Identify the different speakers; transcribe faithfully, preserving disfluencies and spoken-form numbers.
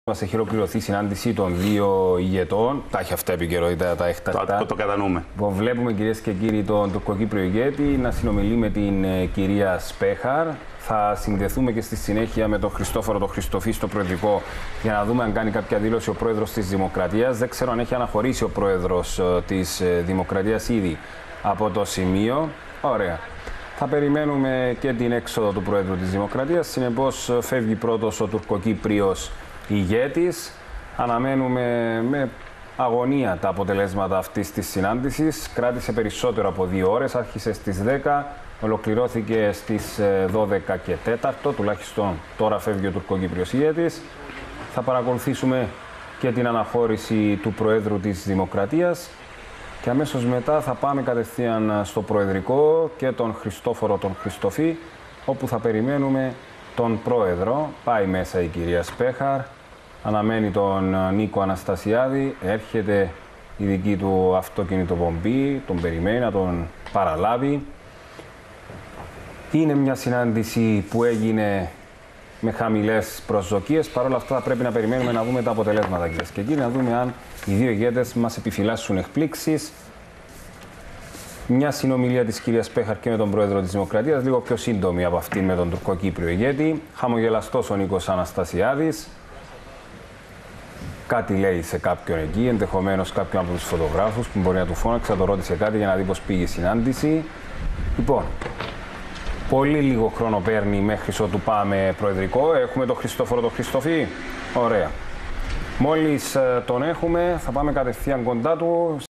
Speaker 1: Μας έχει ολοκληρωθεί η συνάντηση των δύο ηγετών. Τα έχει αυτά επικαιρότητα, τα έχει τα.
Speaker 2: Το, το κατανοούμε.
Speaker 1: Βλέπουμε, κυρίες και κύριοι, τον τουρκοκύπριο ηγέτη να συνομιλεί με την ε, κυρία Σπέχαρ. Θα συνδεθούμε και στη συνέχεια με τον Χριστόφορο τον Χριστοφή στο Προεδρικό για να δούμε αν κάνει κάποια δήλωση ο πρόεδρος της Δημοκρατίας. Δεν ξέρω αν έχει αναχωρήσει ο πρόεδρος ε, της ε, Δημοκρατίας ήδη από το σημείο. Ωραία. Θα περιμένουμε και την έξοδο του Πρόεδρου της Δημοκρατίας. Συνεπώς, φεύγει πρώτος ο τουρκοκύπριος ηγέτης. Αναμένουμε με αγωνία τα αποτελέσματα αυτής της συνάντησης. Κράτησε περισσότερο από δύο ώρες, άρχισε στις δέκα, ολοκληρώθηκε στις δώδεκα και τέσσερα, τουλάχιστον τώρα φεύγει ο τουρκοκύπριος ηγέτης. Θα παρακολουθήσουμε και την αναχώρηση του Προέδρου της Δημοκρατίας και αμέσως μετά θα πάμε κατευθείαν στο Προεδρικό και τον Χριστόφορο τον Χριστοφή, όπου θα περιμένουμε τον Πρόεδρο. Πάει μέσα η κυρία Σπέχαρ, αναμένει τον Νίκο Αναστασιάδη, έρχεται η δική του αυτοκινητοπομπή, τον περιμένει να τον παραλάβει. Είναι μια συνάντηση που έγινε με χαμηλές προσδοκίες, παρόλα αυτά θα πρέπει να περιμένουμε να δούμε τα αποτελέσματα, κυρίες και κύριοι, να δούμε αν οι δύο ηγέτες μας επιφυλάσσουν εκπλήξεις. Μια συνομιλία της κυρίας Σπέχαρ και με τον Πρόεδρο της Δημοκρατίας, λίγο πιο σύντομη από αυτή με τον τουρκοκύπριο ηγέτη. Χαμογελαστός ο Νίκος Αναστασιάδης. Κάτι λέει σε κάποιον εκεί, ενδεχομένως κάποιον από τους φωτογράφους που μπορεί να του φώναξε, θα το ρώτησε κάτι για να δει πώς πήγε η συνάντηση. Λοιπόν, πολύ λίγο χρόνο παίρνει μέχρι ότου πάμε Προεδρικό. Έχουμε τον Χριστόφορο τον Χριστοφή. Ωραία. Μόλις τον έχουμε, θα πάμε κατευθείαν κοντά του.